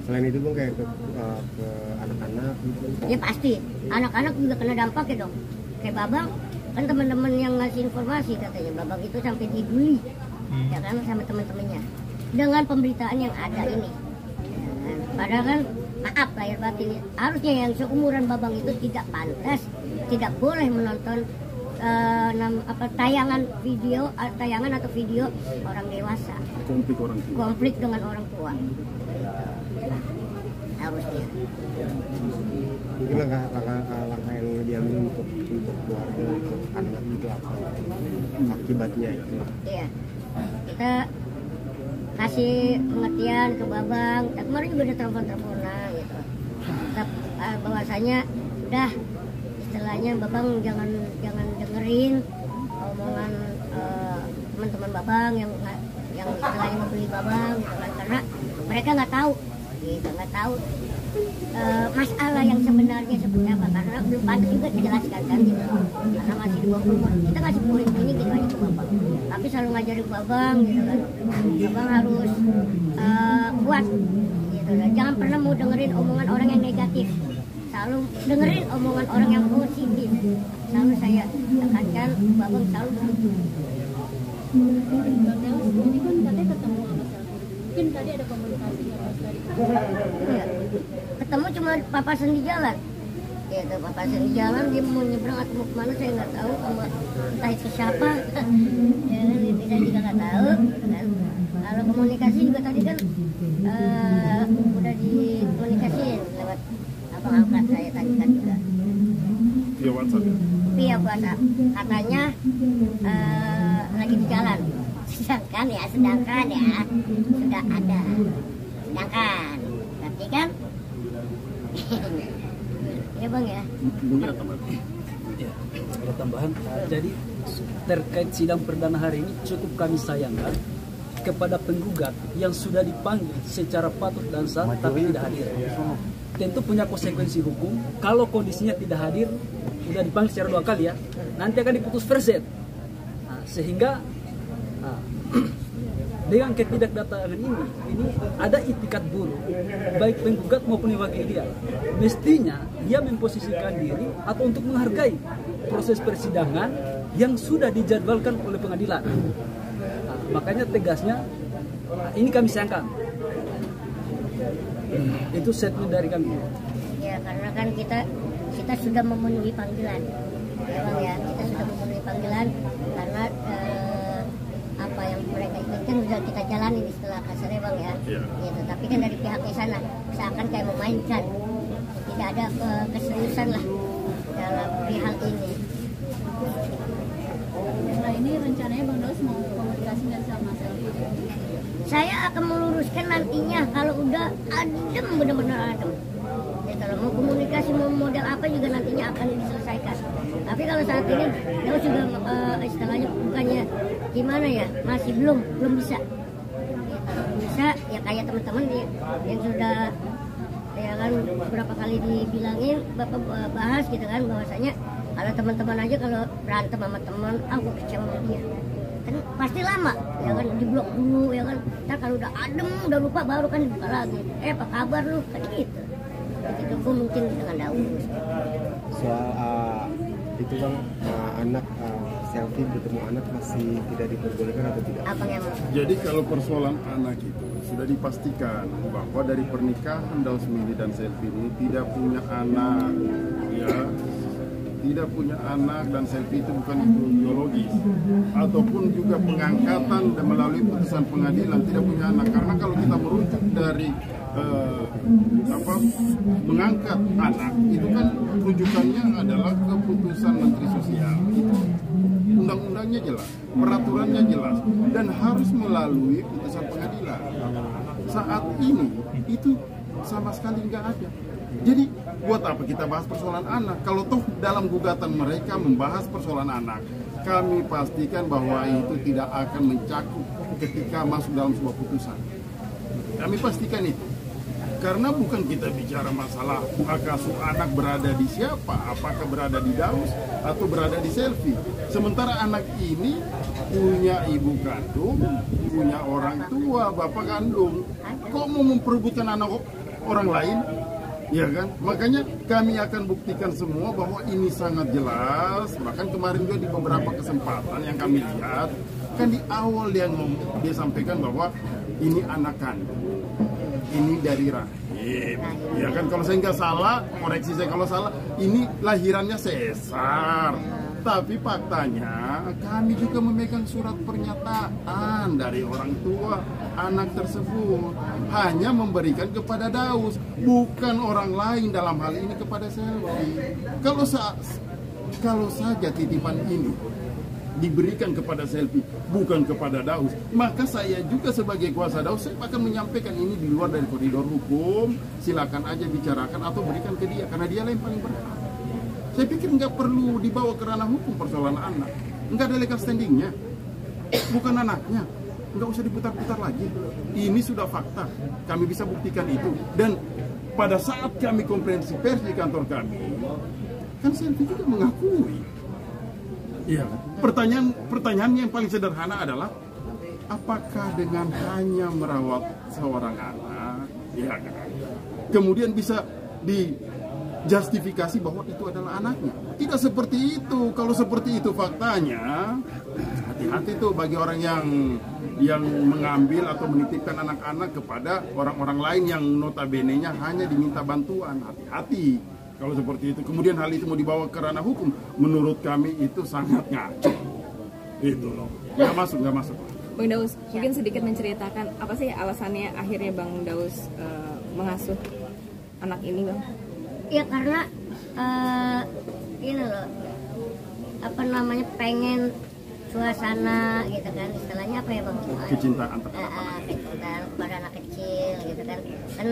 Selain itu Bang kayak ke anak-anak gitu. Ya pasti, anak-anak juga kena dampaknya dong. Kayak Babang, kan teman-teman yang ngasih informasi katanya Babang itu sampai dibully, ya kan, sama teman-temannya. Dengan pemberitaan yang ada ini. Ya kan? Padahal kan, maaf lahir batin, harusnya yang seumuran Babang itu tidak pantas, tidak boleh menonton tayangan atau video orang dewasa. Konflik dengan orang tua. Harusnya. Mungkin langkah yang diambil untuk keluarga, untuk anak itu apa akibatnya itu? Iya, kita kasih pengertian ke Babang. Kemarin juga ada telepon-teleponan gitu. Bahwasanya udah istilahnya Babang jangan dengerin omongan teman-teman Babang yang istilahnya membeli Babang gitu kan, karena mereka nggak tahu masalah yang sebenarnya seperti apa, karena belum pantas juga dijelaskan kan gitu, karena masih di bawah umur. Kita kasih poin-poinnya gitu aja ke Babang, tapi selalu ngajarin Babang gitu kan, Babang harus kuat gitu kan. Jangan pernah mau dengerin omongan orang yang negatif, selalu dengerin omongan orang yang positif. Selalu saya tekankan Babang selalu begitu. Ini kan katanya ketemu sama Selvi, mungkin tadi ada komunikasi apa tadi? Ya, ketemu cuma papasan di jalan. Ya, papasan di jalan, dia mau nyebrang atau mau kemana saya nggak tahu, sama entah itu siapa. Ya, saya juga nggak tahu. Kan. Kalau komunikasi juga tadi kan udah dikomunikasiin lewat abang angkat saya tadi kan juga. Via WhatsApp. Via WhatsApp. Katanya lagi di jalan. Sedangkan ya sudah ada. Sedangkan, berarti kan? Ya Bang ya. Ada tambahan. Ya, ada tambahan. Jadi terkait sidang perdana hari ini cukup kami sayangkan kepada penggugat yang sudah dipanggil secara patut dan sah tapi tidak hadir. Tentu punya konsekuensi hukum. Kalau kondisinya tidak hadir, sudah dipanggil secara 2 kali ya, nanti akan diputus verset. Nah, sehingga dengan ketidakdatangan ini ada itikat buruk baik penggugat maupun wakil dia. Mestinya dia memposisikan diri atau untuk menghargai proses persidangan yang sudah dijadwalkan oleh pengadilan. Makanya tegasnya ini kami sayangkan. Itu statement dari kami. Ya karena kan kita sudah memenuhi panggilan, ya Bang ya, kita sudah memenuhi panggilan karena apa yang mereka inginkan sudah kita jalani istilah kasarnya Bang ya. Gitu. Tapi kan dari pihaknya sana seakan kayak memainkan, tidak ada keseriusan lah dalam hal ini. Nah ini rencananya Bang Daus mau komunikasi nggak sama Selvi? Saya akan meluruskan nantinya kalau udah adem, benar-benar adem. Ya, kalau mau komunikasi mau model apa juga nantinya akan diselesaikan. Tapi kalau saat ini Daus juga istilahnya bukannya gimana ya, masih belum bisa. Ya, kalau bisa ya kayak teman-teman yang sudah ya kan beberapa kali dibilangin Bapak bahas gitu kan, bahwasanya kalau teman-teman aja kalau berantem sama teman, aku kecewa sama dia. Kan pasti lama, ya kan diblok dulu, ya kan. Ntar kalau udah adem, udah lupa baru kan dibuka lagi. Apa kabar lu? Kan gitu. Begitu pun mungkin dengan Daus. Soal itu Bang, anak Selvi bertemu anak masih tidak diperbolehkan atau tidak? Apa yang Jadi kalau persoalan anak itu sudah dipastikan bahwa dari pernikahan Daus Mili dan Selvi ini tidak punya anak, ya. Tidak punya anak dan Selvi itu bukan ibu biologis ataupun juga pengangkatan dan melalui putusan pengadilan tidak punya anak. Karena kalau kita merujuk dari mengangkat anak itu kan rujukannya adalah keputusan Menteri Sosial. Itu undang-undangnya jelas, peraturannya jelas dan harus melalui putusan pengadilan. Saat ini itu sama sekali nggak ada. Jadi buat apa kita bahas persoalan anak? Kalau toh dalam gugatan mereka membahas persoalan anak, kami pastikan bahwa itu tidak akan mencakup ketika masuk dalam sebuah putusan. Kami pastikan itu. Karena bukan kita bicara masalah hak asuh anak berada di siapa, apakah berada di Daus atau berada di Selvi. Sementara anak ini punya ibu kandung, punya orang tua, bapak kandung. Kok mau memperebutkan anak orang lain, ya kan? Makanya kami akan buktikan semua bahwa ini sangat jelas. Bahkan kemarin juga di beberapa kesempatan yang kami lihat, kan di awal dia sampaikan bahwa ini anak kandung, ini dari rahim, ya kan? Kalau saya nggak salah, koreksi saya kalau salah, ini lahirannya sesar. Tapi faktanya kami juga memegang surat pernyataan dari orang tua anak tersebut, hanya memberikan kepada Daus, bukan orang lain, dalam hal ini kepada Selvi. Kalau saja titipan ini diberikan kepada Selvi, bukan kepada Daus, maka saya juga sebagai kuasa Daus, saya akan menyampaikan ini di luar dari koridor hukum. Silakan aja bicarakan atau berikan ke dia, karena dia yang paling berhak. Saya pikir nggak perlu dibawa ke ranah hukum persoalan anak, nggak ada legal standingnya, bukan anaknya, nggak usah diputar-putar lagi. Ini sudah fakta, kami bisa buktikan itu. Dan pada saat kami konferensi pers di kantor kami, kan Selvi juga mengakui. Iya. Pertanyaannya yang paling sederhana adalah, apakah dengan hanya merawat seorang anak, ya kan, kemudian bisa dijustifikasi bahwa itu adalah anaknya? Tidak seperti itu. Kalau seperti itu faktanya, hati-hati tuh bagi orang yang mengambil atau menitipkan anak-anak kepada orang-orang lain yang notabene-nya hanya diminta bantuan. Hati-hati kalau seperti itu. Kemudian hal itu mau dibawa ke ranah hukum, menurut kami itu sangat ngaco. Itu loh. Nggak masuk. Bang Daus, mungkin sedikit menceritakan apa sih alasannya akhirnya Bang Daus mengasuh anak ini, Bang? Ya karena ini loh, apa namanya, pengen suasana gitu kan, istilahnya apa ya Bang? Kecintaan terhadap kecintaan kepada anak kecil gitu kan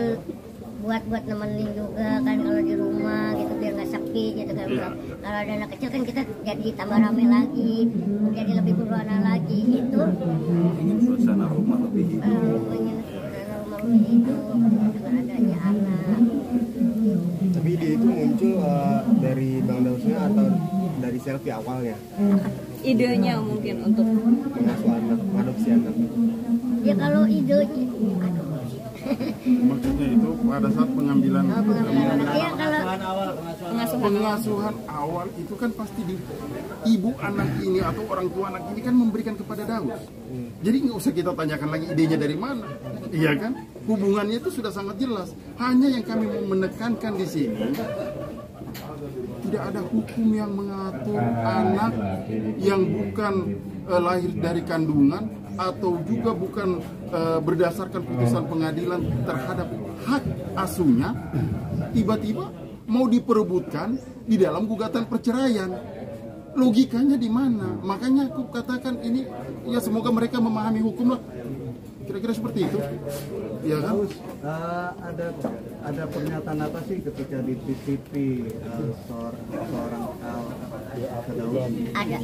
buat nemenin juga kan kalau di rumah gitu, biar nggak sepi gitu kan. Kalau ada anak kecil kan kita jadi tambah rame lagi, jadi lebih berwarna lagi gitu. Ingin suasana rumah lebih hidup. Ingin suasana rumah lebih hidup dengan adanya anak. Tapi ide itu muncul dari Bang Dausnya atau dari Selvi awalnya? Idenya mungkin untuk Mengasuh anak, mengadopsi anak. Ya kalau idenya, maksudnya itu pada saat pengambilan ya kalau pengasuhan awal itu kan pasti ibu anak ini atau orang tua anak ini kan memberikan kepada Daus. Jadi nggak usah kita tanyakan lagi idenya dari mana, iya kan? Hubungannya itu sudah sangat jelas. Hanya yang kami mau menekankan di sini, tidak ada hukum yang mengatur anak yang bukan lahir dari kandungan atau juga bukan berdasarkan putusan pengadilan terhadap hak asuhnya, tiba-tiba mau diperebutkan di dalam gugatan perceraian. Logikanya di mana? Makanya aku katakan ini, ya semoga mereka memahami hukum lah. Kira-kira seperti itu. Ya kan? Ada pernyataan apa sih ketika dititipi seorang ke Daus? ada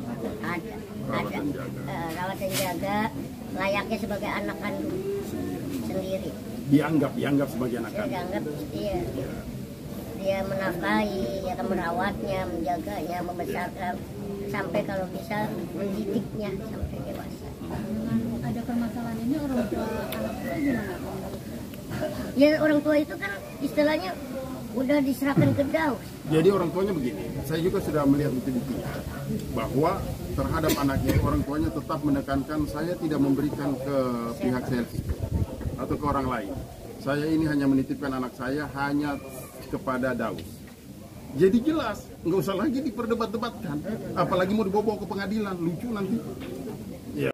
rawat dan jaga layaknya sebagai anak kandung sendiri. Dianggap sebagai anak Saya kandung. dianggap dia menafkahi, dia akan merawatnya, menjaganya, membesarkan sampai kalau bisa mendidiknya sampai dewasa. Ada permasalahan ini, orang tua anak itu gimana? Ya orang tua itu kan istilahnya udah diserahkan ke Daus. Jadi orang tuanya begini, saya juga sudah melihat bukti-buktinya bahwa terhadap anaknya orang tuanya tetap menekankan, saya tidak memberikan ke pihak Selvi atau ke orang lain. Saya ini hanya menitipkan anak saya hanya kepada Daus. Jadi jelas, nggak usah lagi diperdebat-debatkan, apalagi mau dibawa ke pengadilan, lucu nanti.